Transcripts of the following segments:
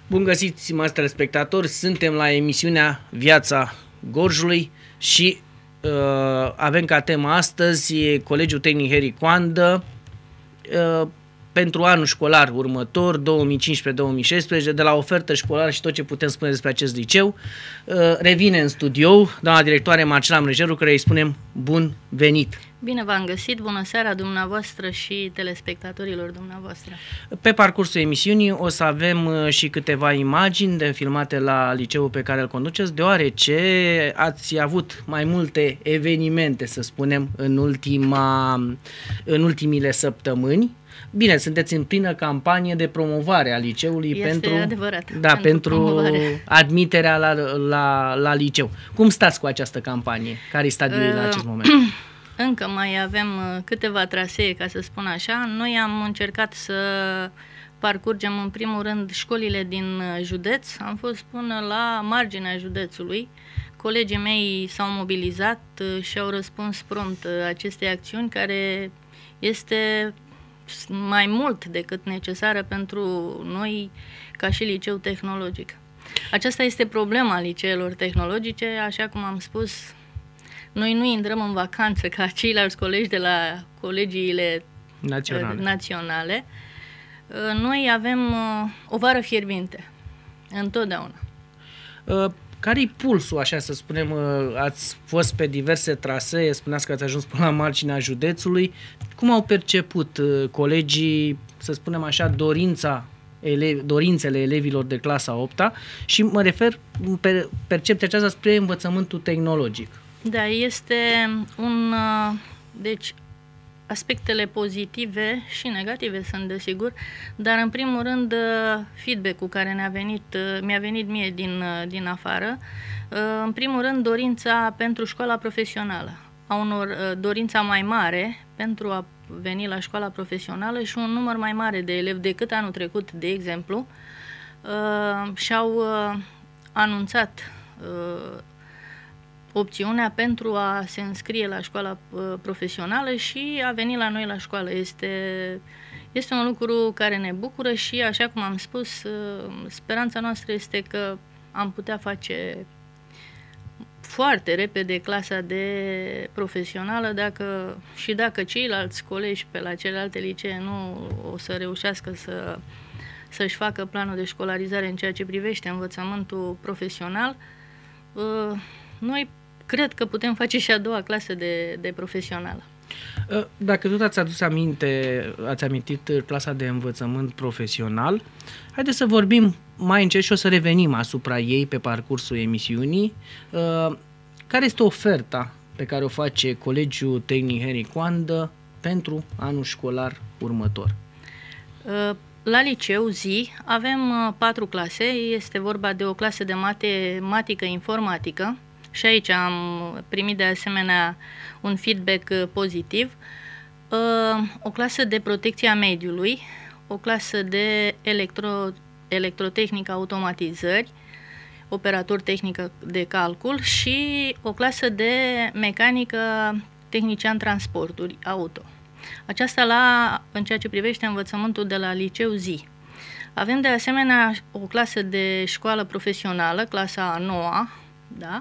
Bun găsit, stimați telespectatori, suntem la emisiunea Viața Gorjului și avem ca temă astăzi Colegiul Tehnic Henri Coandă pentru anul școlar următor, 2015-2016, de la ofertă școlară și tot ce putem spune despre acest liceu. Revine în studio doamna directoare Marcela Mrăjeru, care îi spunem bun venit. Bine v-am găsit, bună seara dumneavoastră și telespectatorilor dumneavoastră. Pe parcursul emisiunii o să avem și câteva imagini filmate la liceul pe care îl conduceți, deoarece ați avut mai multe evenimente, să spunem, în ultimile săptămâni. Bine, sunteți în plină campanie de promovare a liceului pentru admiterea la liceu. Cum stați cu această campanie? Care e stadiul la acest moment? Încă mai avem câteva trasee, ca să spun așa. Noi am încercat să parcurgem în primul rând școlile din județ. Am fost până la marginea județului. Colegii mei s-au mobilizat și au răspuns prompt acestei acțiuni, care este mai mult decât necesară pentru noi ca și liceu tehnologic. Aceasta este problema liceelor tehnologice, așa cum am spus. Noi nu intrăm în vacanță ca ceilalți colegi de la colegiile naționale. Noi avem o vară fierbinte, întotdeauna. Care-i pulsul, așa să spunem? Ați fost pe diverse trasee, spuneați că ați ajuns până la marginea județului. Cum au perceput colegii, să spunem așa, dorințele elevilor de clasa 8-a și mă refer percepția aceasta spre învățământul tehnologic? Da, este deci aspectele pozitive și negative sunt desigur, dar în primul rând feedback-ul care mi-a venit mie din afară, în primul rând dorința pentru școala profesională, dorința mai mare pentru a veni la școala profesională și un număr mai mare de elevi decât anul trecut, de exemplu, și-au anunțat opțiunea pentru a se înscrie la școala profesională și a veni la noi la școală. Este un lucru care ne bucură și, așa cum am spus, speranța noastră este că am putea face foarte repede clasa de profesională dacă ceilalți colegi pe la celelalte licee nu o să reușească să-și facă planul de școlarizare în ceea ce privește învățământul profesional. Noi cred că putem face și a doua clasă de profesională. Dacă tot ați amintit clasa de învățământ profesional, haideți să vorbim mai încet și o să revenim asupra ei pe parcursul emisiunii. Care este oferta pe care o face Colegiul Tehnic Henri Coandă pentru anul școlar următor? La liceu zi avem 4 clase, este vorba de o clasă de matematică informatică și aici am primit de asemenea un feedback pozitiv, o clasă de protecție a mediului, o clasă de electrotehnică automatizări, operator tehnică de calcul și o clasă de mecanică tehnician transporturi auto. Aceasta în ceea ce privește învățământul de la liceu zi. Avem de asemenea o clasă de școală profesională, clasa a 9-a, da?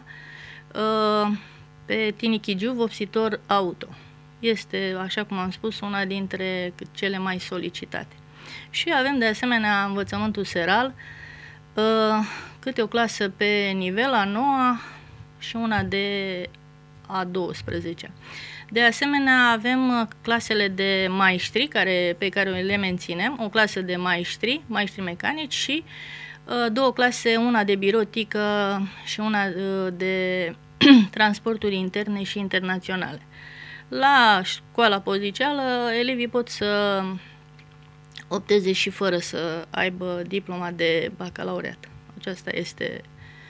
Pe Tinichigiu, vopsitor auto. Este, așa cum am spus, una dintre cele mai solicitate. Și avem de asemenea învățământul seral, câte o clasă pe nivel a 9-a și una de a 12-a. De asemenea, avem clasele de maestri pe care le menținem, o clasă de maestri mecanici și 2 clase, una de birotică și una de transporturi interne și internaționale. La școala pozițială, elevii pot să opteze și fără să aibă diploma de bacalaureat. Acesta este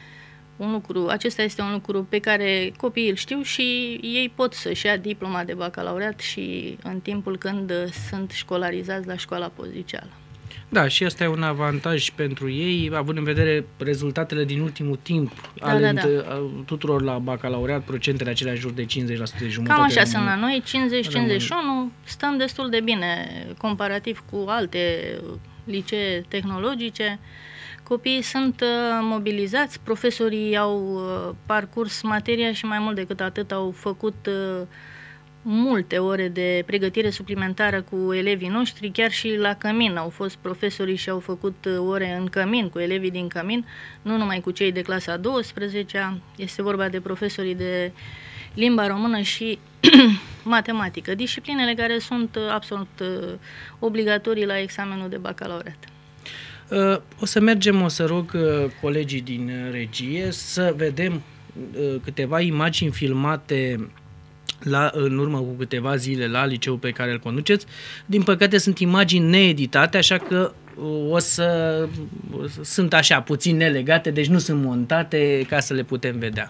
un lucru pe care copiii îl știu și ei pot să-și ia diploma de bacalaureat și în timpul când sunt școlarizați la școala pozițială. Da, și asta e un avantaj pentru ei, având în vedere rezultatele din ultimul timp ale tuturor la bacalaureat, procentele acelea în jur de 50%, jumătate. Cam așa sunt la noi, 50-51, stăm destul de bine comparativ cu alte licee tehnologice. Copiii sunt mobilizați, profesorii au parcurs materia și mai mult decât atât au făcut multe ore de pregătire suplimentară cu elevii noștri, chiar și la cămin au fost profesorii și au făcut ore în cămin cu elevii din cămin, nu numai cu cei de clasa 12-a, este vorba de profesorii de limba română și matematică, disciplinele care sunt absolut obligatorii la examenul de bacalaureat. O să rog colegii din regie să vedem câteva imagini filmate în urmă cu câteva zile la liceul pe care îl conduceți. Din păcate sunt imagini needitate, așa că sunt așa puțin nelegate, deci nu sunt montate ca să le putem vedea.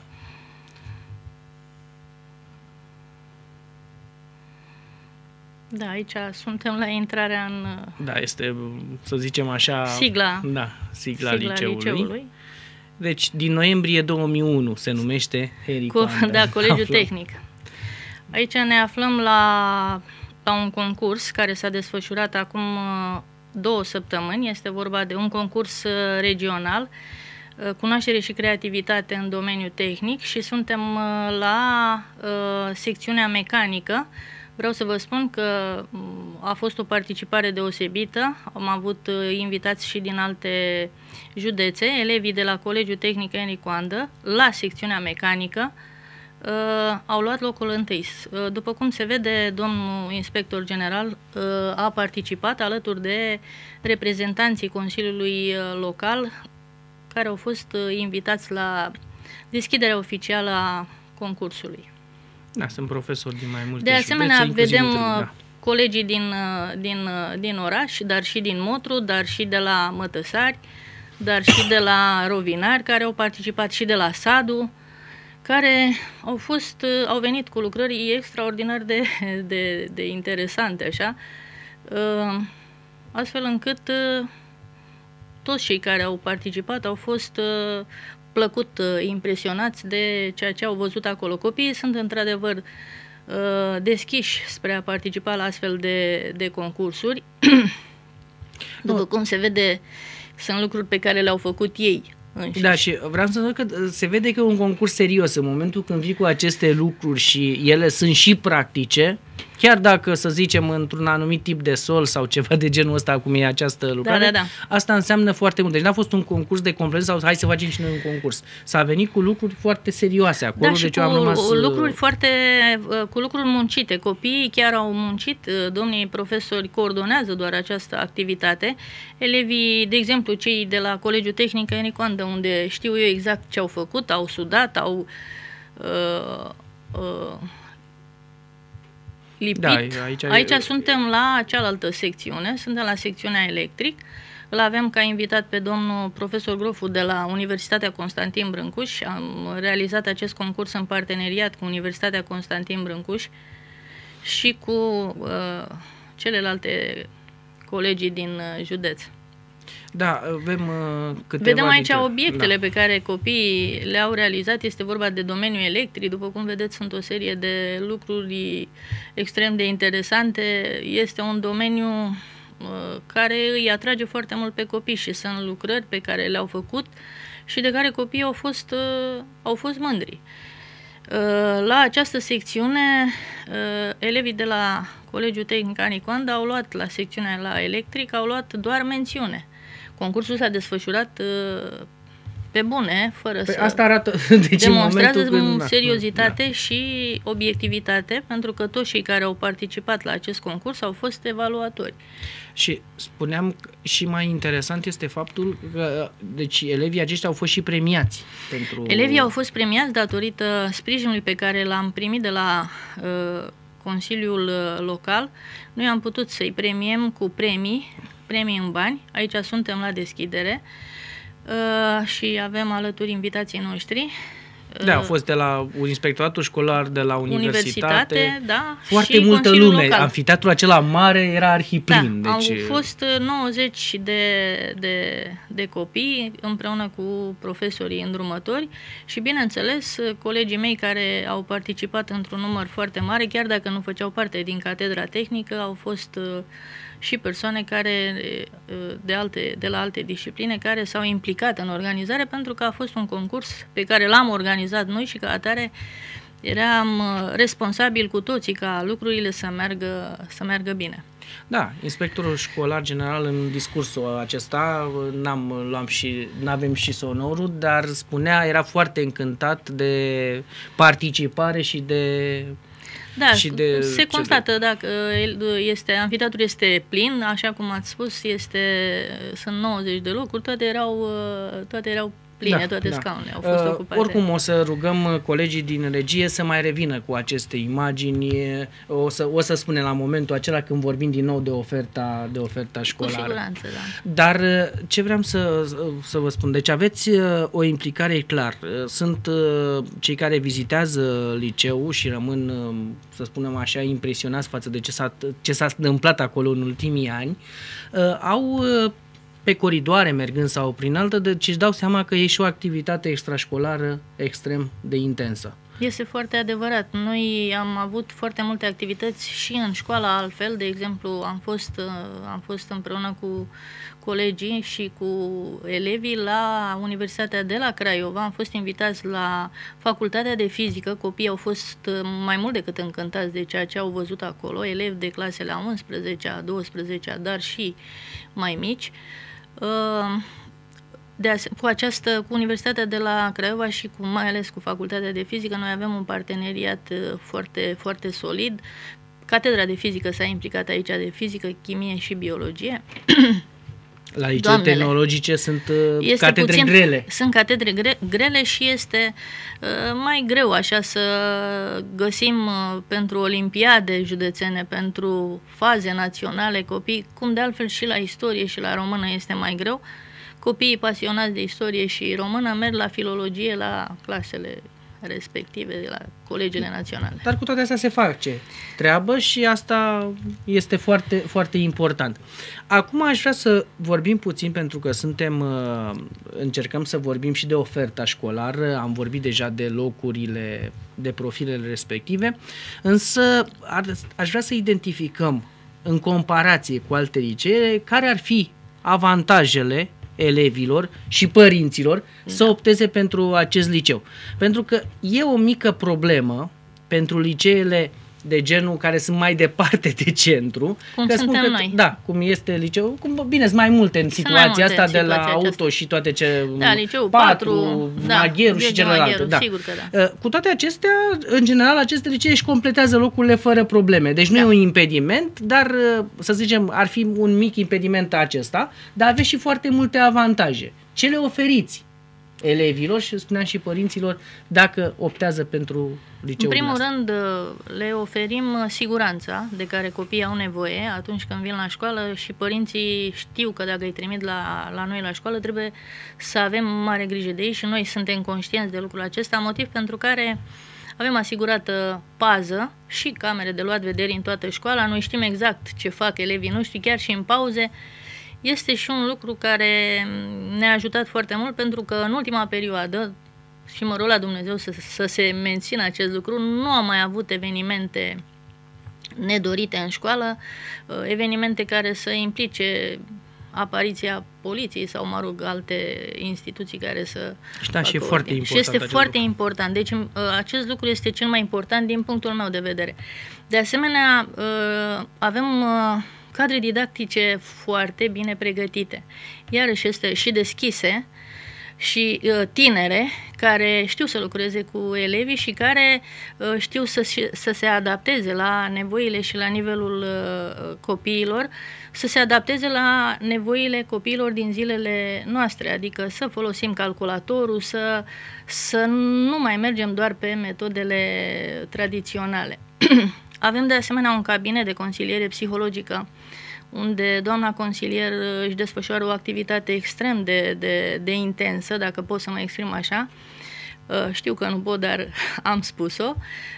Da, aici suntem la intrarea în... Da, este, să zicem așa... Sigla. Da, sigla liceului. Deci, din noiembrie 2001 se numește Heri Coandă. Da, Colegiul Tehnic. Aici ne aflăm la un concurs care s-a desfășurat acum 2 săptămâni. Este vorba de un concurs regional, cunoaștere și creativitate în domeniul tehnic și suntem la secțiunea mecanică. Vreau să vă spun că a fost o participare deosebită, am avut invitați și din alte județe, elevii de la Colegiul Tehnic Henri Coandă, la secțiunea mecanică, au luat locul întâi. După cum se vede, domnul inspector general a participat alături de reprezentanții Consiliului Local, care au fost invitați la deschiderea oficială a concursului. Da, sunt profesori din mai multe De asemenea, județe, vedem da, colegii din oraș, dar și din Motru, dar și de la Mătăsari, dar și de la Rovinari, care au participat, și de la Sadu, care au venit cu lucrări extraordinar de interesante, așa, astfel încât toți cei care au participat au fost plăcut impresionați de ceea ce au văzut acolo. Copiii sunt într-adevăr deschiși spre a participa la astfel de concursuri. După cum se vede, sunt lucruri pe care le-au făcut ei înșiși. Da, și vreau să spun că se vede că e un concurs serios în momentul când vii cu aceste lucruri și ele sunt și practice, chiar dacă, să zicem, într-un anumit tip de sol sau ceva de genul ăsta, cum e această lucrare, da. Asta înseamnă foarte mult. Deci n-a fost un concurs de completență sau hai să facem și noi un concurs. S-a venit cu lucruri foarte serioase acolo. Da, deci și cu lucruri muncite. Copiii chiar au muncit, domnii profesori coordonează doar această activitate. Elevii, de exemplu, cei de la Colegiul Tehnic Henri Coandă, unde știu eu exact ce au făcut, au sudat, au lipit. Da, aici suntem la cealaltă secțiune, suntem la secțiunea electric. Îl avem ca invitat pe domnul profesor Grofu de la Universitatea Constantin Brâncuș. Am realizat acest concurs în parteneriat cu Universitatea Constantin Brâncuș și cu celelalte colegii din județ. Da, vedem aici obiectele pe care copiii le-au realizat. Este vorba de domeniul electric. După cum vedeți, sunt o serie de lucruri extrem de interesante. Este un domeniu care îi atrage foarte mult pe copii și sunt lucrări pe care le-au făcut și de care copiii au fost mândri. La această secțiune, elevii de la Colegiul Tehnic Henri Coandă au luat la secțiunea la electric, au luat doar mențiune. Concursul s-a desfășurat pe bune, fără să... Asta arată, deci demonstrează seriozitate și obiectivitate, pentru că toți cei care au participat la acest concurs au fost evaluatori. Și spuneam, și mai interesant este faptul că deci elevii aceștia au fost și premiați. Elevii au fost premiați datorită sprijinului pe care l-am primit de la Consiliul Local. Noi am putut să-i premiem cu premii în bani. Aici suntem la deschidere și avem alături invitații noștri. Da, au fost de la inspectoratul școlar, de la universitate, da, foarte multă lume. Local. Amfiteatrul acela mare era arhiplin. Da, deci... Au fost 90 de copii împreună cu profesorii îndrumători și, bineînțeles, colegii mei care au participat într-un număr foarte mare, chiar dacă nu făceau parte din catedra tehnică, au fost și persoane care de la alte discipline care s-au implicat în organizare, pentru că a fost un concurs pe care l-am organizat noi și ca atare eram responsabili cu toții ca lucrurile să meargă bine. Da, inspectorul școlar general în discursul acesta, n-avem și sonorul, dar spunea, era foarte încântat de participare și de... Da, se constată, dacă amfiteatrul este plin, așa cum ați spus, sunt 90 de locuri, toate erau pline, toate scaunele au fost ocupate. Oricum o să rugăm colegii din regie să mai revină cu aceste imagini, o să spunem la momentul acela când vorbim din nou de oferta școlară. Cu siguranță, da. Dar ce vreau să vă spun, deci aveți o implicare clar. Sunt cei care vizitează liceul și rămân, să spunem așa, impresionați față de ce s-a întâmplat acolo în ultimii ani. Au pe coridoare mergând sau prin altă, deci își dau seama că e și o activitate extrașcolară extrem de intensă. Este foarte adevărat. Noi am avut foarte multe activități și în școala altfel. De exemplu, am fost împreună cu colegii și cu elevii la Universitatea de la Craiova. Am fost invitați la Facultatea de Fizică. Copiii au fost mai mult decât încântați de ceea ce au văzut acolo. Elevi de clasele a 11-a, 12-a, dar și mai mici. Cu Universitatea de la Craiova și mai ales cu Facultatea de Fizică, noi avem un parteneriat foarte, foarte solid. Catedra de Fizică s-a implicat aici de fizică, chimie și biologie. La licee tehnologice sunt catedre grele. Sunt catedre grele și este mai greu așa să găsim pentru olimpiade județene, pentru faze naționale copii, cum de altfel și la istorie și la română este mai greu. Copiii pasionați de istorie și română merg la filologie la clasele respective, de la colegiile naționale. Dar cu toate astea se face treabă și asta este foarte, foarte important. Acum aș vrea să vorbim puțin, pentru că încercăm să vorbim și de oferta școlară, am vorbit deja de locurile, de profilele respective, însă aș vrea să identificăm în comparație cu alte licee care ar fi avantajele elevilor și părinților să opteze pentru acest liceu. Pentru că e o mică problemă pentru liceele de genul care sunt mai departe de centru. Cum suntem noi. Da, cum este liceul. Bine, sunt mai multe în situația asta de la auto și toate ce... Da, liceul 4, Magheru și celelalte. Da. Sigur că da. Cu toate acestea, în general, aceste licee își completează locurile fără probleme. Deci nu e un impediment, dar, să zicem, ar fi un mic impediment acesta, dar aveți și foarte multe avantaje. Ce le oferiți elevilor și, spuneam, și părinților dacă optează pentru liceul? În primul rând, le oferim siguranța de care copiii au nevoie atunci când vin la școală și părinții știu că dacă îi trimit la noi la școală trebuie să avem mare grijă de ei și noi suntem conștienți de lucrul acesta, motiv pentru care avem asigurată pază și camere de luat vederi în toată școala. Noi știm exact ce fac elevii noștri, chiar și în pauze. Este și un lucru care ne-a ajutat foarte mult, pentru că în ultima perioadă, și mă rog la Dumnezeu să se mențină acest lucru, nu am mai avut evenimente nedorite în școală, evenimente care să implice apariția poliției sau, mă rog, alte instituții care să... Și e foarte important. Și este foarte important. Deci acest lucru este cel mai important din punctul meu de vedere. De asemenea, avem cadre didactice foarte bine pregătite. Iarăși este și deschise și tinere care știu să lucreze cu elevii și care știu să se adapteze la nevoile și la nivelul copiilor, să se adapteze la nevoile copiilor din zilele noastre, adică să folosim calculatorul, să nu mai mergem doar pe metodele tradiționale. Avem de asemenea un cabinet de consiliere psihologică unde doamna consilier își desfășoară o activitate extrem de intensă, dacă pot să mă exprim așa. Știu că nu pot, dar am spus-o.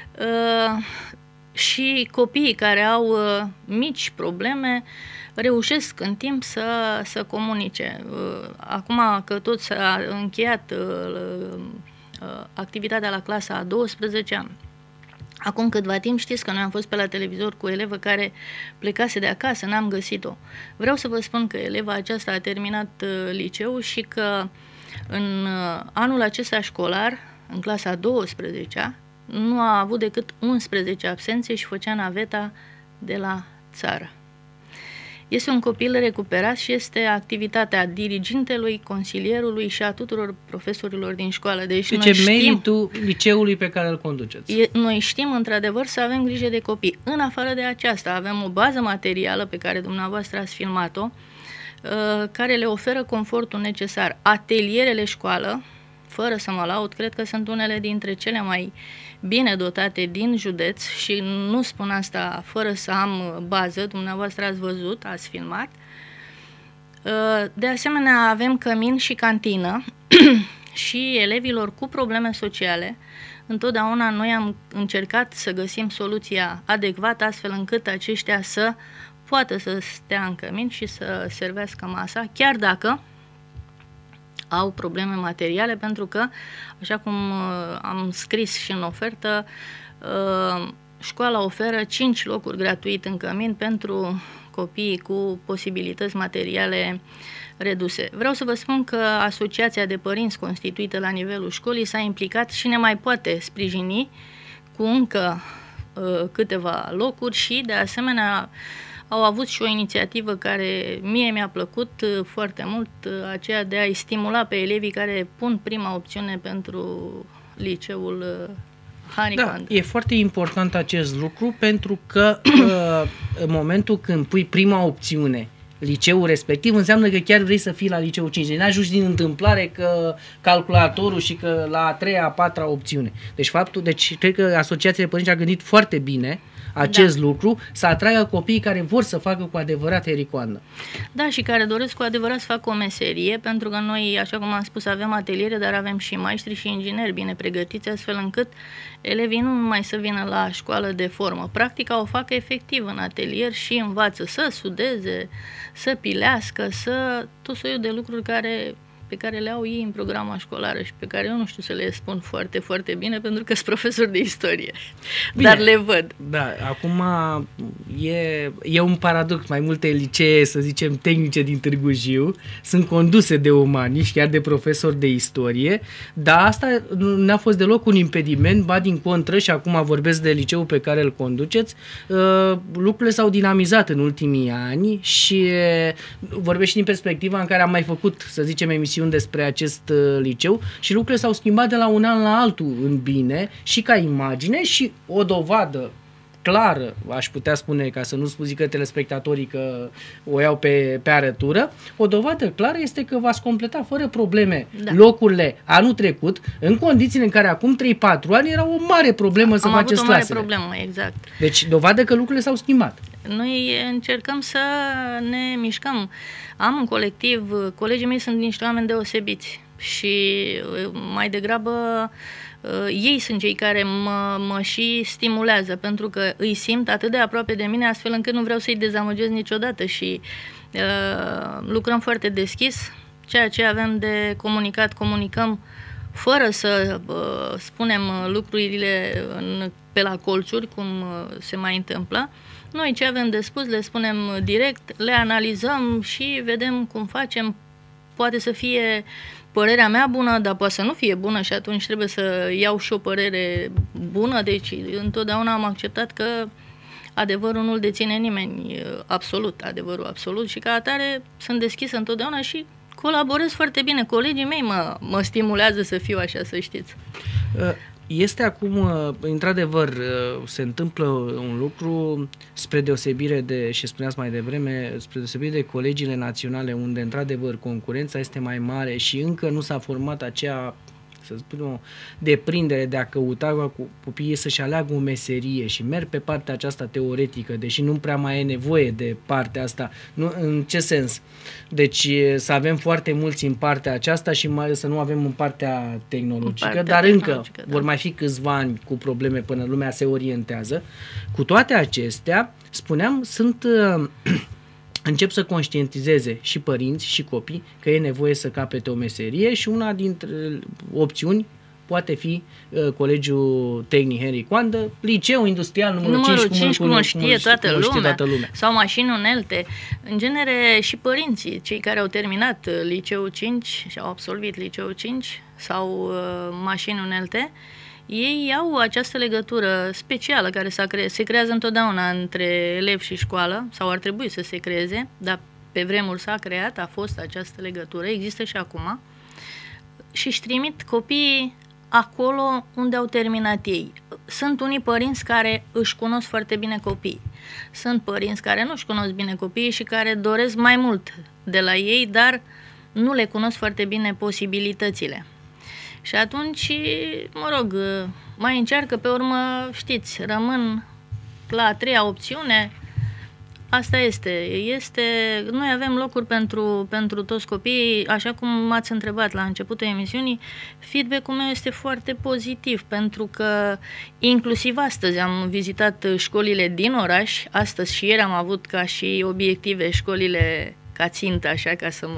Și copiii care au mici probleme reușesc în timp să comunice. Acum că tot s-a încheiat activitatea la clasa a 12-a, Acum câtva timp știți că noi am fost pe la televizor cu o elevă care plecase de acasă, n-am găsit-o. Vreau să vă spun că eleva aceasta a terminat liceul și că în anul acesta școlar, în clasa 12-a, nu a avut decât 11 absențe și făcea naveta de la țară. Este un copil recuperat și este activitatea dirigintelui, consilierului și a tuturor profesorilor din școală. Deci noi știm, meritul liceului pe care îl conduceți. Noi știm într-adevăr să avem grijă de copii. În afară de aceasta avem o bază materială pe care dumneavoastră ați filmat-o, care le oferă confortul necesar. Atelierele școală, fără să mă laud, cred că sunt unele dintre cele mai bine dotate din județ și nu spun asta fără să am bază, dumneavoastră ați văzut, ați filmat. De asemenea, avem cămin și cantină și elevilor cu probleme sociale. Întotdeauna noi am încercat să găsim soluția adecvată astfel încât aceștia să poată să stea în cămin și să servească masa, chiar dacă au probleme materiale, pentru că, așa cum am scris și în ofertă, școala oferă 5 locuri gratuit în cămin pentru copiii cu posibilități materiale reduse. Vreau să vă spun că Asociația de Părinți constituită la nivelul școlii s-a implicat și ne mai poate sprijini cu încă câteva locuri și, de asemenea, au avut și o inițiativă care mie mi-a plăcut foarte mult, aceea de a-i stimula pe elevii care pun prima opțiune pentru liceul Haricand. Da, e foarte important acest lucru pentru că în momentul când pui prima opțiune liceul respectiv, înseamnă că chiar vrei să fii la liceul 5. N-ajungi din întâmplare că calculatorul și că la a treia, a patra opțiune. Deci cred că Asociația de Părinți a gândit foarte bine acest lucru, să atragă copiii care vor să facă cu adevărat hericoandă. Da, și care doresc cu adevărat să facă o meserie, pentru că noi, așa cum am spus, avem ateliere, dar avem și maestri și ingineri bine pregătiți, astfel încât elevii nu numai să vină la școală de formă. Practica o fac efectiv în atelier și învață să sudeze, să pilească, să tot soiul de lucruri pe care le au ei în programa școlară și pe care eu nu știu să le spun foarte, foarte bine, pentru că sunt profesor de istorie. Bine, dar le văd. Da, acum e un paradox. Mai multe licee, să zicem, tehnice din Târgu Jiu sunt conduse de umaniști, chiar de profesori de istorie, dar asta n-a fost deloc un impediment, ba din contră, și acum vorbesc de liceul pe care îl conduceți, lucrurile s-au dinamizat în ultimii ani și vorbesc și din perspectiva în care am mai făcut, să zicem, emisiuni despre acest liceu și lucrurile s-au schimbat de la un an la altul în bine și ca imagine și o dovadă clară, aș putea spune, ca să nu zică telespectatorii că o iau pe arătură, o dovadă clară este că v-ați completa fără probleme locurile anul trecut, în condițiile în care acum 3-4 ani era o mare problemă să faceți clasele. Am avut o mare problemă, exact. Deci dovadă că lucrurile s-au schimbat. Noi încercăm să ne mișcăm. Am un colectiv, colegii mei sunt niște oameni deosebiți și mai degrabă ei sunt cei care mă și stimulează, pentru că îi simt atât de aproape de mine, astfel încât nu vreau să-i dezamăgesc niciodată și lucrăm foarte deschis. Ceea ce avem de comunicat, comunicăm fără să spunem lucrurile pe la colțuri, cum se mai întâmplă. Noi ce avem de spus le spunem direct, le analizăm și vedem cum facem. Poate să fie părerea mea bună, dar poate să nu fie bună și atunci trebuie să iau și o părere bună. Deci întotdeauna am acceptat că adevărul nu-l deține nimeni absolut, adevărul absolut, și ca atare sunt deschisă întotdeauna și colaborez foarte bine. Colegii mei mă stimulează să fiu așa, să știți. Este acum, într-adevăr, se întâmplă un lucru spre deosebire de, și spuneați mai devreme, spre deosebire de colegiile naționale, unde, într-adevăr, concurența este mai mare și încă nu s-a format acea, să spun, o deprindere de a căuta cu copiii să-și aleagă o meserie și merg pe partea aceasta teoretică, deși nu prea mai e nevoie de partea asta. Nu, în ce sens? Deci să avem foarte mulți în partea aceasta și mai să nu avem în partea tehnologică, dar încă vor mai fi câțiva ani cu probleme până lumea se orientează. Cu toate acestea, spuneam, încep să conștientizeze și părinți și copii că e nevoie să capete o meserie și una dintre opțiuni poate fi Colegiul Tehnic Henri Coandă, liceu industrial numărul 5, cum îl știe toată lumea, sau mașini unelte. În genere și părinții, cei care au terminat liceul 5 și au absolvit liceul 5 sau mașini unelte, ei au această legătură specială care se creează întotdeauna între elev și școală, sau ar trebui să se creeze, dar pe vremuri s-a creat, a fost această legătură, există și acum, și își trimit copiii acolo unde au terminat ei. Sunt unii părinți care își cunosc foarte bine copiii. Sunt părinți care nu își cunosc bine copiii și care doresc mai mult de la ei, dar nu le cunosc foarte bine posibilitățile. Și atunci, mă rog, mai încearcă, pe urmă, știți, rămân la a treia opțiune. Asta este. Noi avem locuri pentru toți copiii, așa cum m-ați întrebat la începutul emisiunii, feedback-ul meu este foarte pozitiv, pentru că inclusiv astăzi am vizitat școlile din oraș, astăzi și ieri am avut ca și obiective școlile ca țintă, așa ca să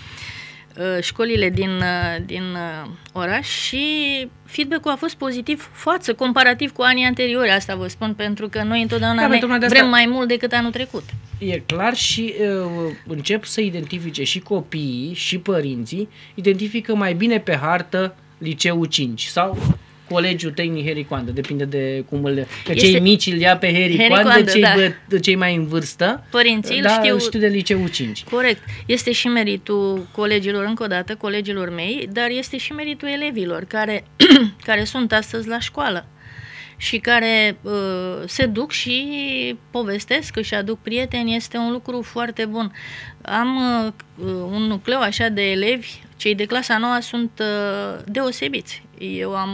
școlile din oraș, și feedback-ul a fost pozitiv comparativ cu anii anteriori, asta vă spun, pentru că noi întotdeauna vrem mai mult decât anul trecut. E clar, și încep să identifice și copiii și părinții, identifică mai bine pe hartă liceul 5 sau Colegiul Tehnic Henri Coandă, depinde de cum cei mici îl ia pe Henri Coandă, cei mai în vârstă, părinții știu de liceul 5. Corect. Este și meritul colegilor, încă o dată, colegilor mei, dar este și meritul elevilor care sunt astăzi la școală și care se duc și povestesc, își aduc prieteni, este un lucru foarte bun. Am un nucleu așa de elevi, cei de clasa 9 sunt deosebiți. Eu am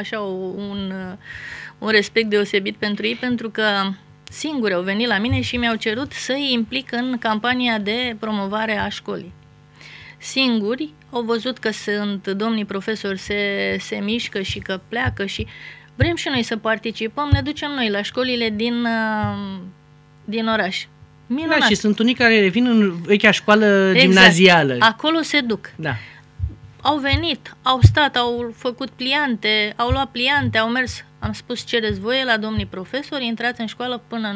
un respect deosebit pentru ei, pentru că singuri au venit la mine și mi-au cerut să-i implic în campania de promovare a școlii. Singuri au văzut că domnii profesori se mișcă și că pleacă și vrem și noi să participăm, ne ducem noi la școlile din oraș. Minunat. Da, și sunt unii care revin în vechea școală gimnazială. Acolo se duc. Da. Au venit, au stat, au făcut pliante, au luat pliante, au mers. Am spus, cereți voie la domnii profesori, intrați în școală până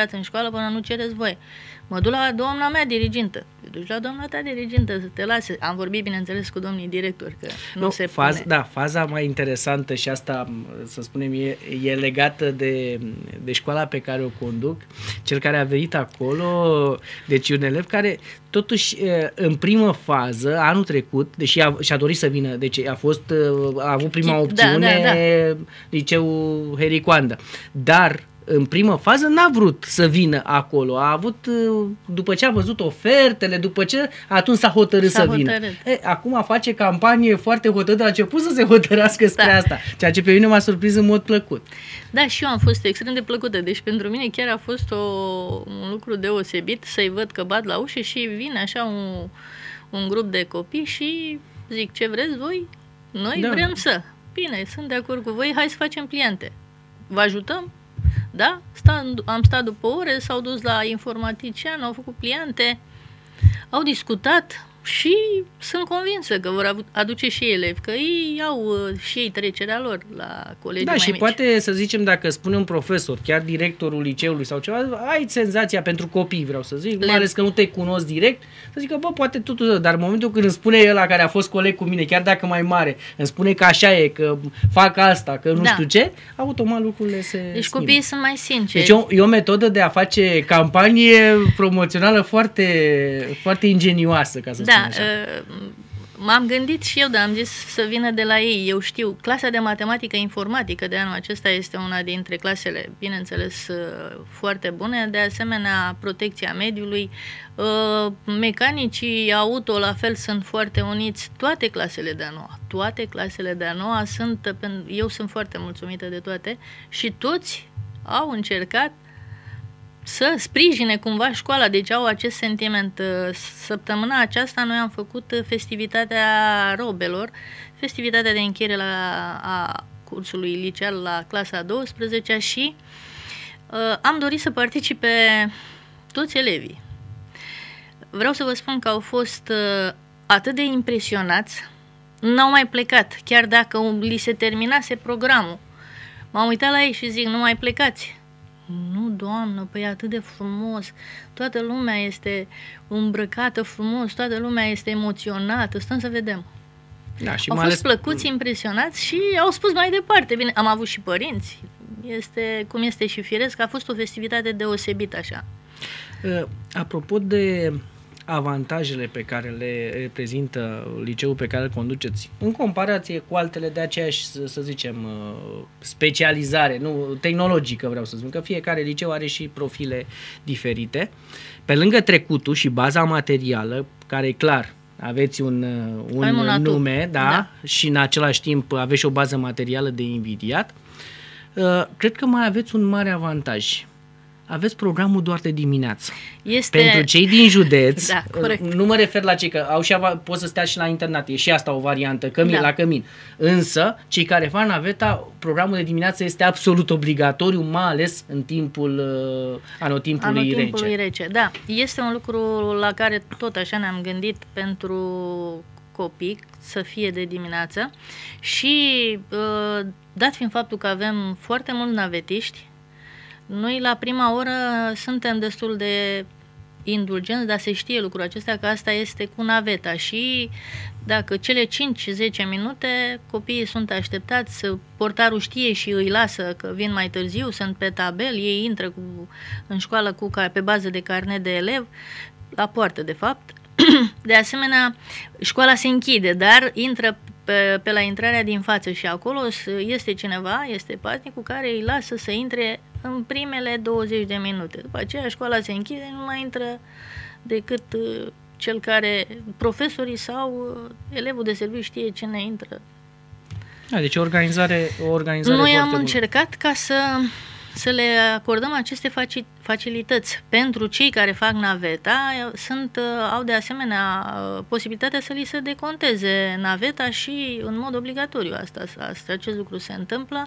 nu cereți voie. Mă duc la doamna mea dirigintă. Te duci la doamna ta dirigintă să te lase. Am vorbit, bineînțeles, cu domnii directori, că nu se pune. Da, faza mai interesantă, și asta, să spunem, e legată de școala pe care o conduc. Cel care a venit acolo, deci un elev care, totuși, în primă fază, anul trecut, deși și-a dorit să vină, deci a avut prima opțiune, liceul Henri Coandă, dar în primă fază n-a vrut să vină acolo. A avut, după ce a văzut ofertele, atunci s-a hotărât să vină. Acum face campanie foarte hotărâtă, a început să se hotărască spre asta, ceea ce pe mine m-a surprins în mod plăcut. Da, și eu am fost extrem de plăcută, deci pentru mine chiar a fost un lucru deosebit să-i văd că bat la ușă și vine așa un grup de copii și zic, ce vreți voi? Noi vrem să. Bine, sunt de acord cu voi, hai să facem pliante. Vă ajutăm? Da? Am stat după ore, s-au dus la informatician, au făcut pliante, au discutat și sunt convinsă că vor aduce și elevi, că ei au și ei trecerea lor la colegii mai mici. Da, și poate să zicem, dacă spune un profesor, chiar directorul liceului sau ceva, ai senzația pentru copii, vreau să zic, mai ales că nu te cunosc direct, să zic că, poate totul, dar în momentul când îmi spune ăla care a fost coleg cu mine, chiar dacă mai mare, îmi spune că așa e, că fac asta, că nu știu ce, automat lucrurile se Deci schimbă. Copiii sunt mai sinceri. Deci e o metodă de a face campanie promoțională foarte, foarte ingenioasă, ca să spun așa. M-am gândit și eu, dar am zis să vină de la ei. Eu știu, clasa de matematică informatică de anul acesta este una dintre clasele, bineînțeles, foarte bune. De asemenea, protecția mediului, mecanicii auto, la fel, sunt foarte uniți. Toate clasele de a noua sunt, eu sunt foarte mulțumită de toate și toți au încercat să sprijine cumva școala, deci au acest sentiment. Săptămâna aceasta noi am făcut festivitatea robelor, festivitatea de încheiere a cursului liceal la clasa 12 și am dorit să participe toți elevii. Vreau să vă spun că au fost atât de impresionați. n-au mai plecat, chiar dacă li se terminase programul. M-am uitat la ei și zic, nu mai plecați. Nu, doamnă, păi atât de frumos, toată lumea este îmbrăcată frumos, toată lumea este emoționată, stăm să vedem. Da, și au fost plăcuți, impresionați și au spus mai departe. Bine, am avut și părinți, cum este și firesc, a fost o festivitate deosebită așa. Apropo de avantajele pe care le reprezintă liceul pe care îl conduceți, în comparație cu altele de aceeași, să zicem, specializare, nu tehnologică vreau să spun, că fiecare liceu are și profile diferite. Pe lângă trecutul și baza materială, care e clar, aveți un nume, da, și în același timp aveți și o bază materială de invidiat, cred că mai aveți un mare avantaj. Aveți programul doar de dimineață. Pentru cei din județ, da, nu mă refer la cei că au și pot să stea și la internat, e și asta o variantă, la cămin. Însă, cei care fac naveta, programul de dimineață este absolut obligatoriu, mai ales în timpul anotimpului rece. Da, este un lucru la care tot așa ne-am gândit pentru copii, să fie de dimineață și dat fiind faptul că avem foarte mulți navetiști, noi la prima oră suntem destul de indulgenți, dar se știe lucrul acesta că asta este cu naveta și dacă cele 5-10 minute copiii sunt așteptați, portarul știe și îi lasă că vin mai târziu, sunt pe tabel, ei intră în școală pe bază de carnet de elev, la poartă de fapt. De asemenea, școala se închide, dar intră pe la intrarea din față și acolo este cineva, este paznicul care îi lasă să intre în primele 20 de minute. După aceea școala se închide, nu mai intră decât cel care, profesorii sau elevul de serviciu știe cine intră. Deci o organizare Noi am încercat ca să le acordăm aceste facilități. Pentru cei care fac naveta, au de asemenea posibilitatea să li se deconteze naveta și în mod obligatoriu acest lucru se întâmplă.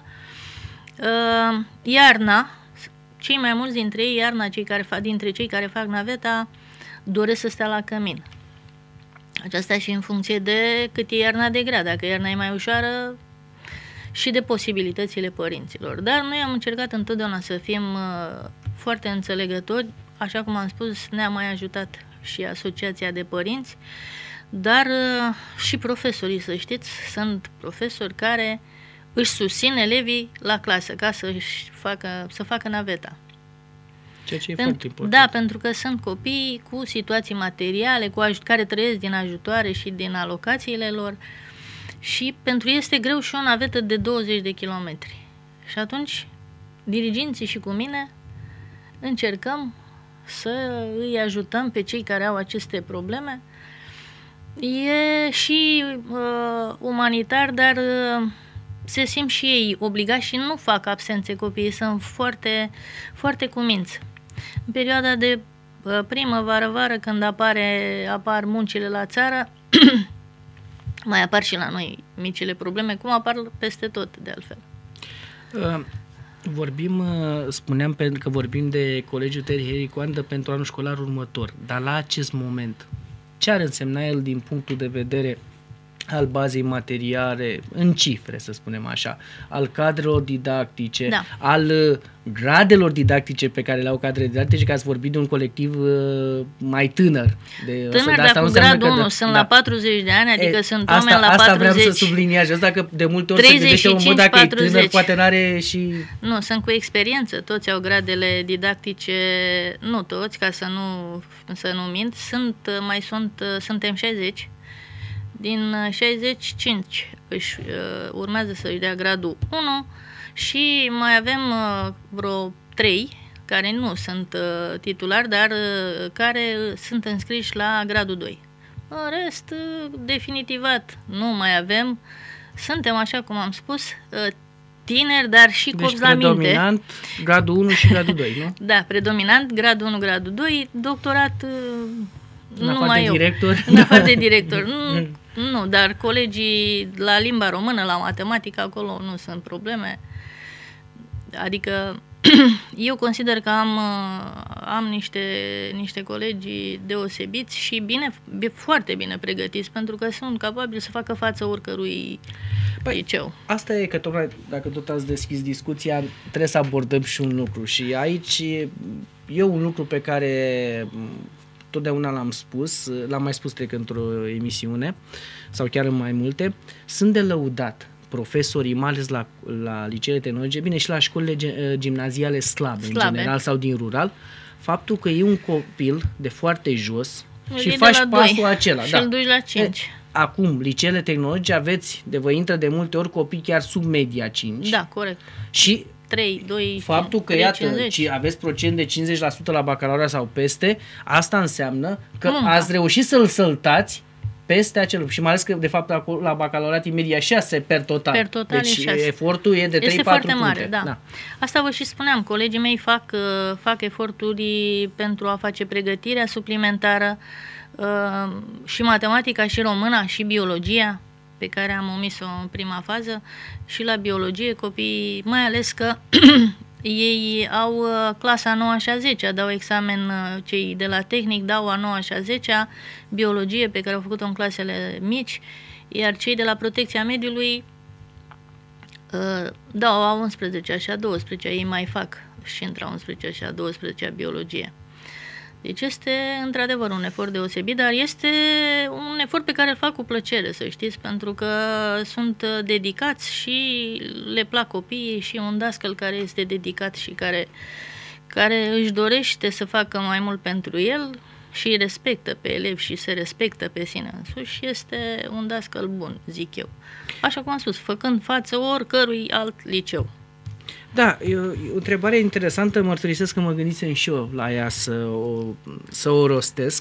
Iarna, cei mai mulți dintre ei, dintre cei care fac naveta, doresc să stea la cămin. Aceasta și în funcție de cât e iarna de grea. Dacă iarna e mai ușoară, și de posibilitățile părinților. Dar noi am încercat întotdeauna să fim foarte înțelegători, așa cum am spus, ne-a mai ajutat și Asociația de Părinți, dar și profesorii, să știți, sunt profesori care își susțin elevii la clasă ca să facă naveta. Ceea ce e foarte important. Da, pentru că sunt copii cu situații materiale, care trăiesc din ajutoare și din alocațiile lor, și pentru ei este greu și o navetă de 20 de kilometri. Și atunci, diriginții și cu mine încercăm să îi ajutăm pe cei care au aceste probleme. E și umanitar, dar se simt și ei obligați și nu fac absențe copiii, sunt foarte, foarte cuminți. În perioada de primăvară-vară, când apar muncile la țară, mai apar și la noi micile probleme, cum apar peste tot, de altfel. Spuneam că vorbim de Colegiul Heri Coandă pentru anul școlar următor, dar la acest moment, ce ar însemna el din punctul de vedere al bazei materiale, în cifre, să spunem așa, al cadrelor didactice, da, al gradelor didactice pe care le au cadrele didactice, că ați vorbit de un colectiv mai tânăr. Dar cu gradul 1 sunt la 40 de ani, adică sunt oameni la 40. Asta vreau să subliniez, asta că de multe ori se gândește omul, dacă 40. E tânăr, poate n-are și... Nu, sunt cu experiență, toți au gradele didactice, nu toți, ca să nu mint, suntem 60. Din 65 urmează să-și dea gradul 1 și mai avem vreo 3 care nu sunt titulari, dar care sunt înscriși la gradul 2. În rest, definitivat, nu mai avem. Suntem, așa cum am spus, tineri, dar și copți la minte. Predominant gradul 1 și gradul 2, nu? Da, predominant gradul 1, gradul 2, doctorat... În afară de director. Nu, dar colegii la limba română, la matematică, acolo nu sunt probleme. Adică eu consider că am niște colegi deosebiți și foarte bine pregătiți, pentru că sunt capabili să facă față oricărui liceu. Asta e că, tocmai, dacă tot ați deschis discuția, trebuie să abordăm și un lucru. Și aici e un lucru pe care totdeauna l-am mai spus, cred că într-o emisiune, sau chiar în mai multe, sunt de lăudat profesorii, mai ales la liceele tehnologice, bine, și la școlile gimnaziale slabe, în general, sau din rural, faptul că e un copil de foarte jos și faci pasul acela. Și îl duci la 5. Acum, liceele tehnologice vă intră de multe ori copii chiar sub media 5. Da, corect. Și 3, 2, faptul că, 3, iată, 50. aveți procent de 50% la bacalaureat sau peste, asta înseamnă că ați reușit să-l săltați peste acel, și mai ales că, de fapt, la bacalaureat e media 6 per total. Per total deci 6. Efortul e de 3-4 este foarte puncte. mare, da. Asta vă și spuneam, colegii mei fac eforturi pentru a face pregătirea suplimentară, și matematica, și româna, și biologia, pe care am omis-o în prima fază, și la biologie copiii, mai ales că ei au clasa 9 și a 10, dau examen, cei de la tehnic dau a 9 și a 10, biologie pe care au făcut-o în clasele mici, iar cei de la protecția mediului dau a 11 și a 12, ei mai fac și între a 11 și a 12 biologie. Deci este într-adevăr un efort deosebit, dar este un efort pe care îl fac cu plăcere, să știți, pentru că sunt dedicați și le plac copiii, și un dascăl care este dedicat și care își dorește să facă mai mult pentru el și îi respectă pe elevi și se respectă pe sine însuși, este un dascăl bun, zic eu. Așa cum am spus, făcând față oricărui alt liceu. Da, e o întrebare interesantă, mărturisesc că mă gândisem și eu la ea să o rostesc.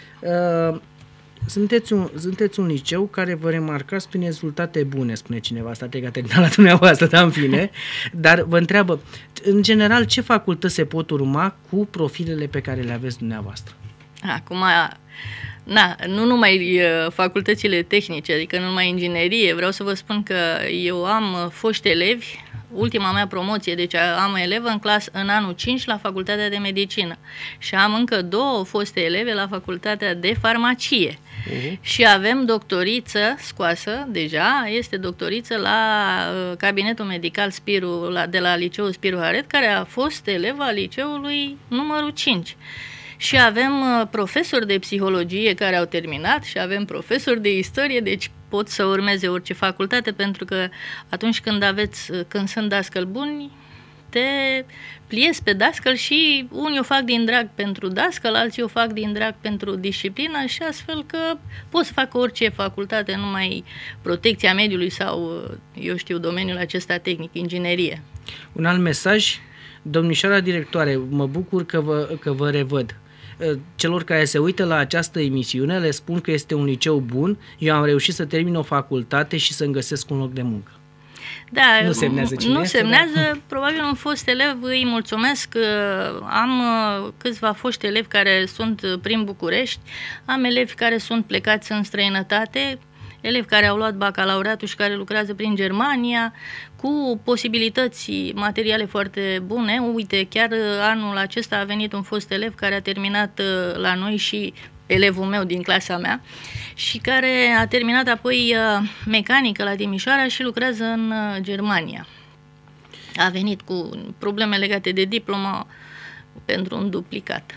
Sunteți un liceu care vă remarcați prin rezultate bune, spune cineva, asta că a terminat la dumneavoastră, dar în fine, dar vă întreabă, în general, ce facultăți se pot urma cu profilele pe care le aveți dumneavoastră? Acum, nu numai facultățile tehnice, adică nu numai inginerie, vreau să vă spun că eu am foști elevi, ultima mea promoție, deci am elevă în anul 5 la Facultatea de Medicină și am încă 2 foste eleve la Facultatea de Farmacie. Și avem doctoriță scoasă, deja, este doctoriță la Cabinetul Medical Spiru, de la Liceul Spiru Haret, care a fost eleva al liceului numărul 5. Și avem profesori de psihologie care au terminat și avem profesori de istorie, deci pot să urmeze orice facultate, pentru că atunci când sunt dascăli buni, te pliezi pe dascăl și unii o fac din drag pentru dascăl, alții o fac din drag pentru disciplină și astfel că pot să facă orice facultate, numai protecția mediului sau, eu știu, domeniul acesta tehnic, inginerie. Un alt mesaj, domnișoara directoare, mă bucur că vă revăd. Celor care se uită la această emisiune le spun că este un liceu bun, eu am reușit să termin o facultate și să-mi găsesc un loc de muncă. Da, nu semnează cine nu este, semnează, dar... probabil un fost elev, îi mulțumesc, am câțiva foști elevi care sunt prin București, am elevi care sunt plecați în străinătate, elevi care au luat bacalaureatul și care lucrează prin Germania, cu posibilități materiale foarte bune. Uite, chiar anul acesta a venit un fost elev care a terminat la noi și elevul meu din clasa mea și care a terminat apoi mecanică la Timișoara și lucrează în Germania. A venit cu probleme legate de diplomă pentru un duplicat.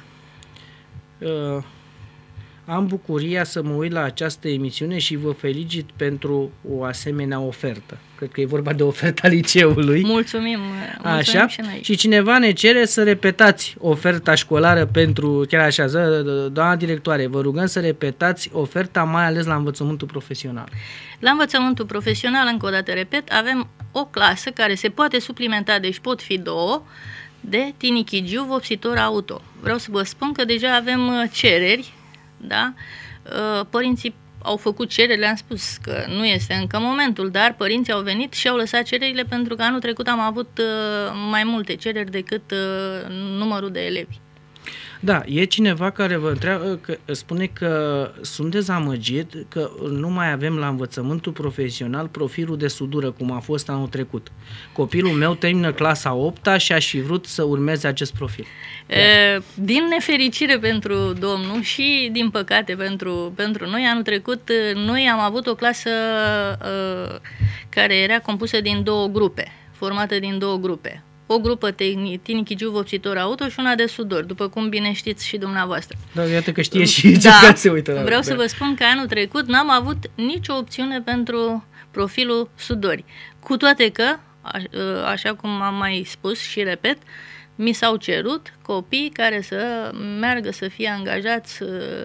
Am bucuria să mă uit la această emisiune și vă felicit pentru o asemenea ofertă. Cred că e vorba de oferta liceului. Mulțumim așa? Și noi. Și cineva ne cere să repetați oferta școlară pentru, chiar așa, doamna directoare, vă rugăm să repetați oferta, mai ales la învățământul profesional. La învățământul profesional, încă o dată repet, avem o clasă care se poate suplimenta, deci pot fi 2, de tinichigiu vopsitor auto. Vreau să vă spun că deja avem cereri, da? Părinții au făcut cereri, le-am spus că nu este încă momentul, dar părinții au venit și au lăsat cererile pentru că anul trecut am avut mai multe cereri decât numărul de elevi. Da, e cineva care vă întreabă, spune că sunt dezamăgit că nu mai avem la învățământul profesional profilul de sudură, cum a fost anul trecut. Copilul meu termină clasa 8-a și aș fi vrut să urmeze acest profil. Din nefericire pentru domnul și din păcate pentru noi, anul trecut noi am avut o clasă care era compusă din două grupe, formată din două grupe. O grupă tinichigiu vopsitor auto și una de sudor, după cum bine știți și dumneavoastră. Da, iată că știe și ce care se uită. Vreau să vă spun că anul trecut n-am avut nicio opțiune pentru profilul sudori. Cu toate că, așa cum am mai spus și repet, mi s-au cerut copii care să meargă să fie angajați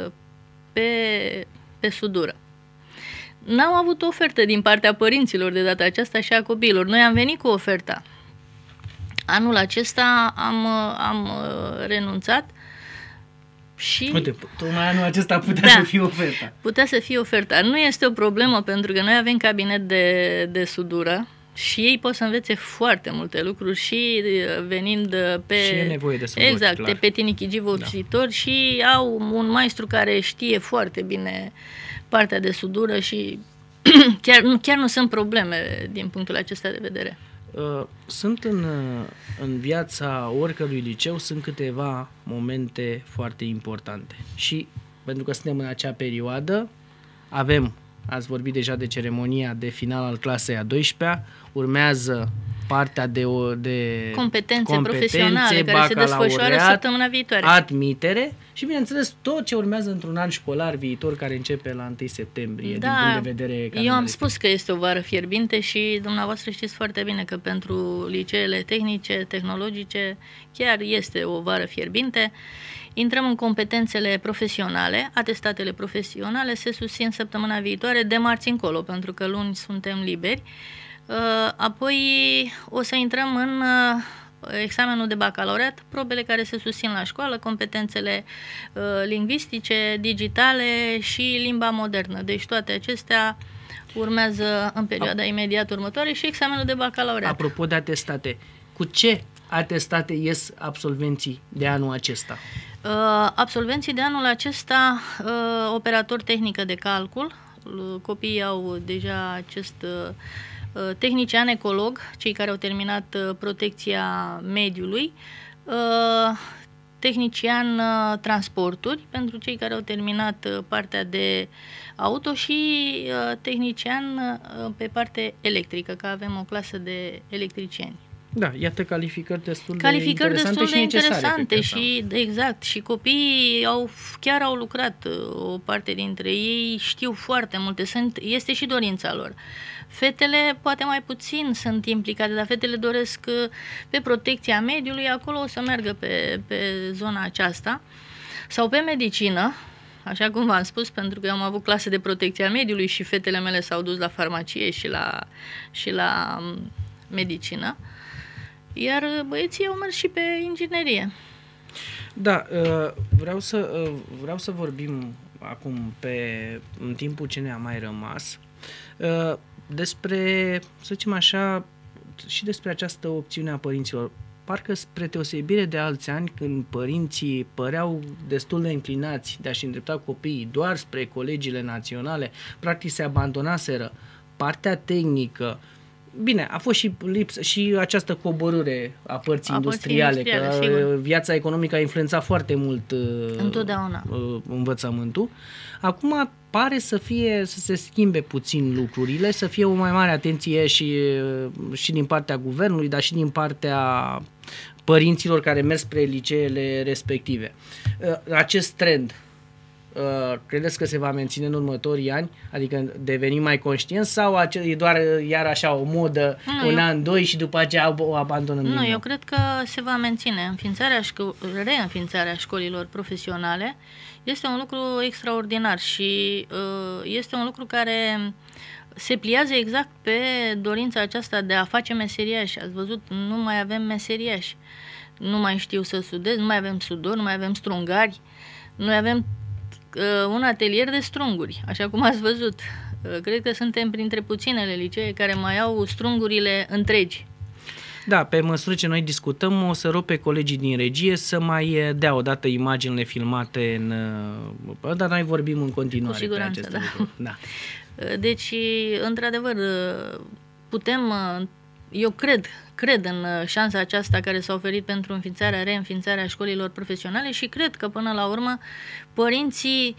pe sudură. N-am avut ofertă din partea părinților de data aceasta și a copiilor. Noi am venit cu oferta. Anul acesta am renunțat și... Uite, tocmai anul acesta putea să fie oferta. Putea să fie oferta. Nu este o problemă pentru că noi avem cabinet de sudură și ei pot să învețe foarte multe lucruri și venind pe... Și e nevoie de sudori, exact, clar. pe tinichigii vopsitori și au un maestru care știe foarte bine partea de sudură și chiar nu sunt probleme din punctul acesta de vedere. Sunt în viața oricărui liceu, sunt câteva momente foarte importante și pentru că suntem în acea perioadă, ați vorbit deja de ceremonia de final al clasei a 12-a, urmează partea de competențe profesionale care se desfășoară săptămâna viitoare. Admitere și, bineînțeles, tot ce urmează într-un an școlar viitor care începe la 1 septembrie, din punct de vedere calendaric. Eu am spus că este o vară fierbinte și dumneavoastră știți foarte bine că pentru liceele tehnice, tehnologice, chiar este o vară fierbinte. Intrăm în competențele profesionale, atestatele profesionale se susțin săptămâna viitoare de marți încolo, pentru că luni suntem liberi. Apoi o să intrăm în examenul de bacalaureat, probele care se susțin la școală, competențele lingvistice, digitale și limba modernă. Deci toate acestea urmează în perioada imediat următoare și examenul de bacalaureat. Apropo de atestate, cu ce atestate ies absolvenții de anul acesta? Absolvenții de anul acesta, operator tehnică de calcul, copiii au deja acest tehnician ecolog, cei care au terminat protecția mediului, tehnician transporturi, pentru cei care au terminat partea de auto și tehnician pe parte electrică, că avem o clasă de electricieni. Da, iată calificări destul de interesante și exact, și copiii chiar au lucrat, o parte dintre ei știu foarte multe, este și dorința lor. Fetele poate mai puțin sunt implicate, dar fetele doresc pe protecția mediului, acolo o să meargă pe zona aceasta, sau pe medicină, așa cum v-am spus, pentru că eu am avut clase de protecție a mediului și fetele mele s-au dus la farmacie și la medicină. Iar băieții au mers și pe inginerie. Da, vreau să vorbim acum în timpul ce ne-a mai rămas despre, să zicem așa, și despre această opțiune a părinților. Parcă spre deosebire de alți ani, când părinții păreau destul de înclinați de a-și îndrepta copiii doar spre colegiile naționale, practic se abandonaseră partea tehnică. Bine, a fost și această coborâre a părții industriale, că sigur. Viața economică a influențat foarte mult întotdeauna învățământul. Acum pare să se schimbe puțin lucrurile, să fie o mai mare atenție și din partea guvernului, dar și din partea părinților care merg spre liceele respective. Acest trend, credeți că se va menține în următorii ani? Adică devenim mai conștienți sau e doar iar așa o modă an, doi și după aceea o abandonăm? Nu, eu cred că se va menține. Reînființarea școlilor profesionale este un lucru extraordinar și este un lucru care se pliază exact pe dorința aceasta de a face meseriași. Ați văzut, nu mai avem meseriași. Nu mai știu să sudez, nu mai avem sudori, nu mai avem strungari. Noi avem un atelier de strunguri, așa cum ați văzut. Cred că suntem printre puținele licee care mai au strungurile întregi. Da, pe măsură ce noi discutăm, o să rog pe colegii din regie să mai dea odată imaginile filmate dar noi vorbim în continuare. Cu siguranță, pe aceste lucruri. Da. Deci, într-adevăr, putem... Eu cred în șansa aceasta care s-a oferit pentru reînființarea școlilor profesionale și cred că până la urmă părinții,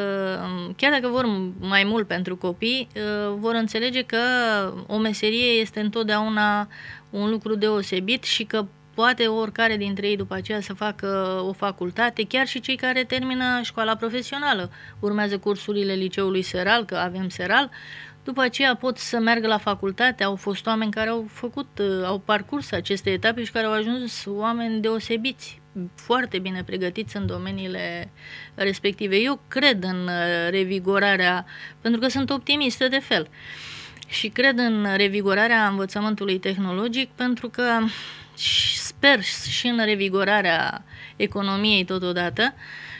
chiar dacă vor mai mult pentru copii, vor înțelege că o meserie este întotdeauna un lucru deosebit și că poate oricare dintre ei după aceea să facă o facultate, chiar și cei care termină școala profesională. Urmează cursurile liceului Seral, că avem Seral, după aceea pot să meargă la facultate. Au fost oameni care au parcurs aceste etape și care au ajuns oameni deosebiți, foarte bine pregătiți în domeniile respective. Eu cred în revigorarea, pentru că sunt optimistă de fel, și cred în revigorarea învățământului tehnologic, pentru că sper și în revigorarea economiei totodată.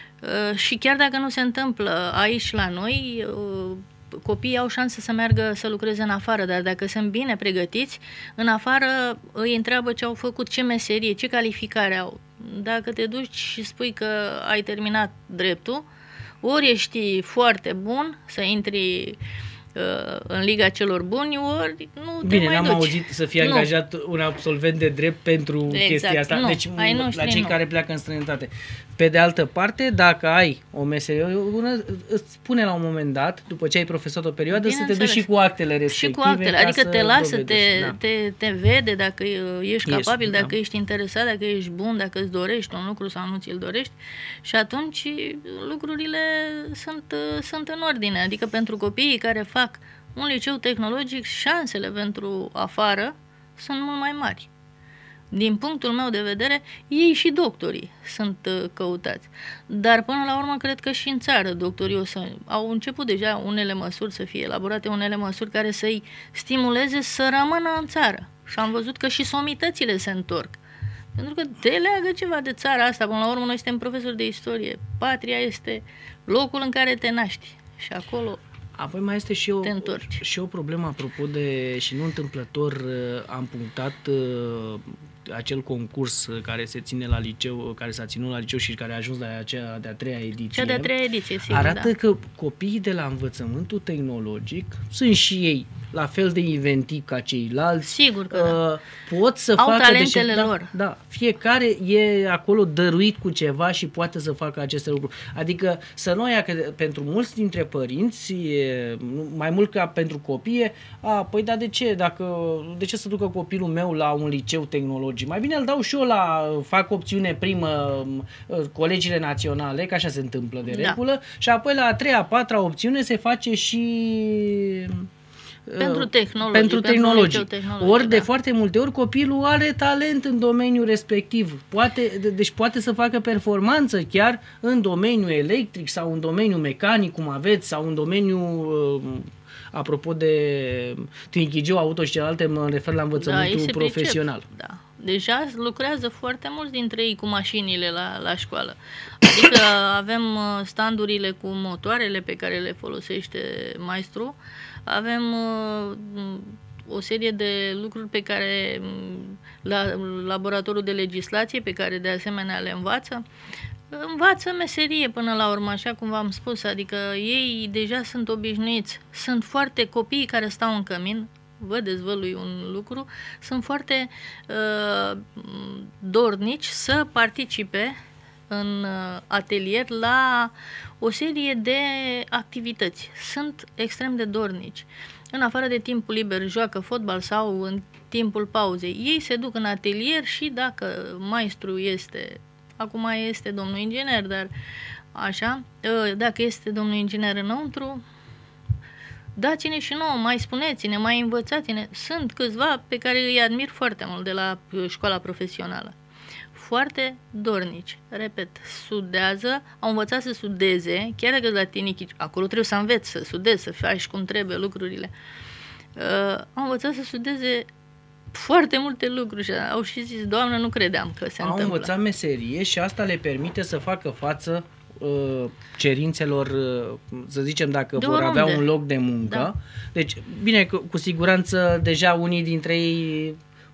Și chiar dacă nu se întâmplă aici la noi, copiii au șanse să meargă să lucreze în afară, dar dacă sunt bine pregătiți, în afară îi întreabă ce au făcut, ce meserie, ce calificare au. Dacă te duci și spui că ai terminat dreptul, ori ești foarte bun să intri în liga celor buni, ori nu te Bine, mai n-am duci. auzit să fie angajat un absolvent de drept pentru chestia asta. Nu. Deci la cei nu. care pleacă în străinătate. Pe de altă parte, dacă ai o meserie, îți spune la un moment dat, după ce ai profesat o perioadă, să te duci și cu actele respective. Și cu actele, adică te lasă, da. te vede dacă ești capabil, dacă ești interesat, dacă ești bun, dacă îți dorești un lucru sau nu ți-l dorești, și atunci lucrurile sunt în ordine. Adică pentru copiii care fac un liceu tehnologic, șansele pentru afară sunt mult mai mari. Din punctul meu de vedere, ei și doctorii sunt căutați. Dar până la urmă, cred că și în țară doctorii au început deja unele măsuri să fie elaborate, unele măsuri care să-i stimuleze să rămână în țară. Și am văzut că și somitățile se întorc. Pentru că te leagă ceva de țara asta. Până la urmă, noi suntem profesori de istorie. Patria este locul în care te naști. Și acolo... Apoi mai este și o problemă, apropo de, și nu întâmplător, am punctat acel concurs care se ține la liceu, care s-a ținut la liceu și care a ajuns la cea de-a treia ediție. Cea de-a treia ediție, sigur, arată că copiii de la învățământul tehnologic sunt și ei la fel de inventivi ca ceilalți. Sigur că pot să au facă talentele lor. Da, fiecare e acolo dăruit cu ceva și poate să facă aceste lucruri. Adică să nu ia că pentru mulți dintre părinți, mai mult ca pentru copii, păi da, de ce? De ce să ducă copilul meu la un liceu tehnologic? Mai bine îl dau și eu fac opțiune primă, colegiile naționale, că așa se întâmplă de regulă, și apoi la a treia, a patra opțiune se face și... Pentru tehnologii. Ori de foarte multe ori copilul are talent în domeniul respectiv. Deci poate să facă performanță chiar în domeniul electric sau în domeniul mecanic, cum aveți, sau în domeniul, apropo de trinchigeu, auto și celelalte, mă refer la învățământul profesional. Da. Deja lucrează foarte mulți dintre ei cu mașinile la școală. Adică avem standurile cu motoarele pe care le folosește maestru, avem o serie de lucruri pe care la laboratorul de legislație, pe care de asemenea le învață meserie până la urmă, așa cum v-am spus, adică ei deja sunt obișnuiți, sunt foarte copii care stau în cămin. Vă dezvălui un lucru, sunt foarte dornici să participe în atelier la o serie de activități. Sunt extrem de dornici. În afară de timpul liber, joacă fotbal sau în timpul pauzei. Ei se duc în atelier și dacă maestru este, acum este domnul inginer, dar așa, dacă este domnul inginer înăuntru, dați-ne și nouă, mai spuneți-ne, mai învățați-ne. Sunt câțiva pe care îi admir foarte mult de la școala profesională. Foarte dornici. Repet, sudează, au învățat să sudeze, chiar dacă la tinichi, acolo trebuie să înveți să sudezi, să faci cum trebuie lucrurile. Au învățat să sudeze foarte multe lucruri și au și zis, Doamne, nu credeam că se întâmplă. Au învățat meserie și asta le permite să facă față cerințelor, să zicem, dacă vor avea un loc de muncă. Da. Deci, bine, cu siguranță deja unii dintre ei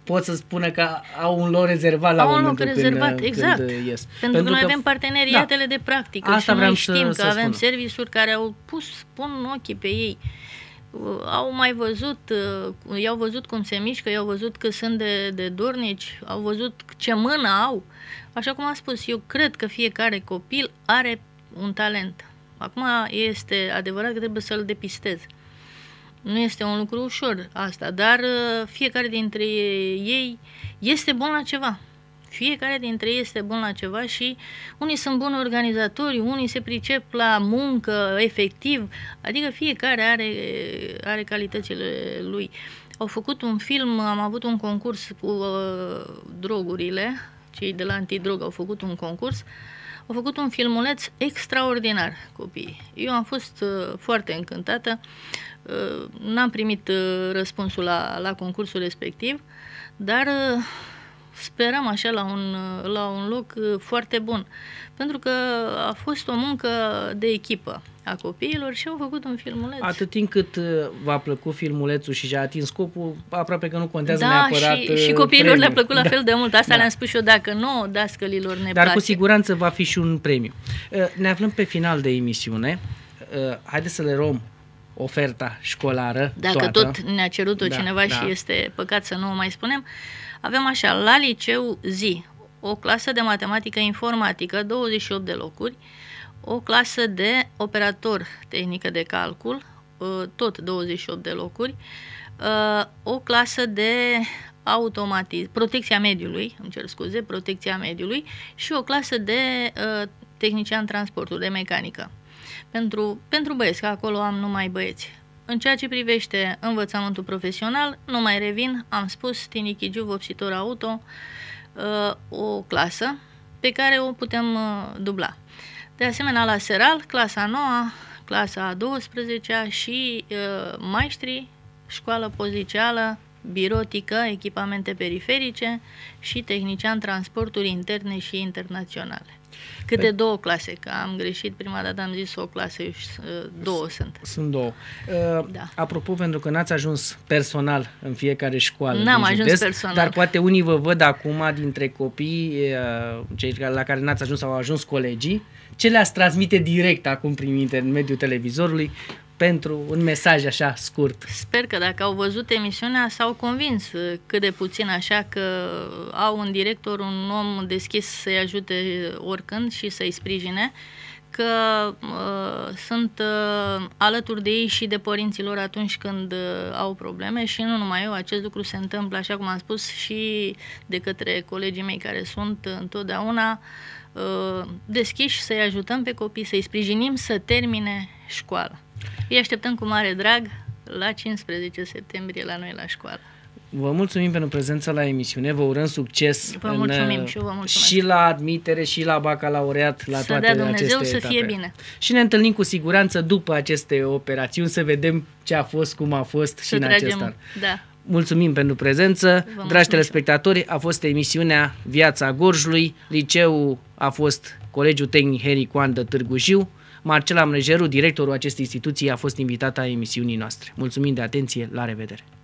pot să spună că au un loc rezervat la momentul exact. când ies. Pentru că noi avem parteneriatele de practică. Asta și noi știm că avem serviciuri care pun ochii pe ei. Au mai văzut, i-au văzut cum se mișcă, i-au văzut că sunt de dornici, au văzut ce mână au. Așa cum am spus, eu cred că fiecare copil are un talent. Acum este adevărat că trebuie să-l depistez. Nu este un lucru ușor asta, dar fiecare dintre ei este bun la ceva. Fiecare dintre ei este bun la ceva și unii sunt buni organizatori, unii se pricep la muncă efectiv, adică fiecare are calitățile lui. Au făcut un film, am avut un concurs cu drogurile, cei de la Antidrog au făcut un concurs, au făcut un filmuleț extraordinar copiii. Eu am fost foarte încântată, n-am primit răspunsul la concursul respectiv, dar sperăm așa la un loc foarte bun, pentru că a fost o muncă de echipă a copiilor și au făcut un filmuleț. Atât timp cât v-a plăcut filmulețul și și-a atins scopul, aproape că nu contează neapărat și copiilor le-a plăcut la fel de mult. Asta le-am spus și eu, dacă nu, dascălilor ne place. Cu siguranță va fi și un premiu. Ne aflăm pe final de emisiune. Haideți să le luăm oferta școlară dacă toată. Tot ne-a cerut-o cineva și este păcat să nu o mai spunem. Avem așa, la liceu Zi, o clasă de matematică informatică, 28 de locuri, o clasă de operator tehnică de calcul, tot 28 de locuri, o clasă de protecția mediului, protecția mediului și o clasă de tehnician transporturi, de mecanică. Pentru băieți, că acolo am numai băieți. În ceea ce privește învățământul profesional, nu mai revin, am spus, Tinichigiu, vopsitor auto, o clasă pe care o putem dubla. De asemenea, la Seral, clasa 9, clasa a 12-a și maestri, școală poziceală, birotică, echipamente periferice și tehnician transporturi interne și internaționale. Câte două clase, că am greșit, prima dată am zis o clasă, două sunt. Sunt două. Apropo, pentru că n-ați ajuns personal în fiecare școală. N-am ajuns personal. Dar poate unii vă văd acum dintre copii, cei la care n-ați ajuns sau au ajuns colegii, ce le-ați transmite direct acum prin intermediul televizorului pentru un mesaj așa scurt? Sper că dacă au văzut emisiunea s-au convins cât de puțin așa că au un director, un om deschis să-i ajute oricând și să-i sprijine, că sunt alături de ei și de părinților atunci când au probleme și nu numai eu, acest lucru se întâmplă, așa cum am spus, și de către colegii mei care sunt întotdeauna deschiși să-i ajutăm pe copii, să-i sprijinim să termine școala. Îi așteptăm cu mare drag la 15 septembrie la noi la școală. Vă mulțumim pentru prezența la emisiune, vă urăm succes. Vă mulțumim și eu vă mulțumesc. Și la admitere, și la bacalaureat, la toate aceste etape. Să dea Dumnezeu să fie bine. Și ne întâlnim cu siguranță după aceste operațiuni să vedem ce a fost, cum a fost și în acest an. Da. Mulțumim pentru prezență. Dragi telespectatori, a fost emisiunea Viața Gorjului. Liceul a fost Colegiul Tehnic Heri Coandă Târgu Jiu. Marcela Mrejeru, directorul acestei instituții, a fost invitat a emisiunii noastre. Mulțumim de atenție, la revedere!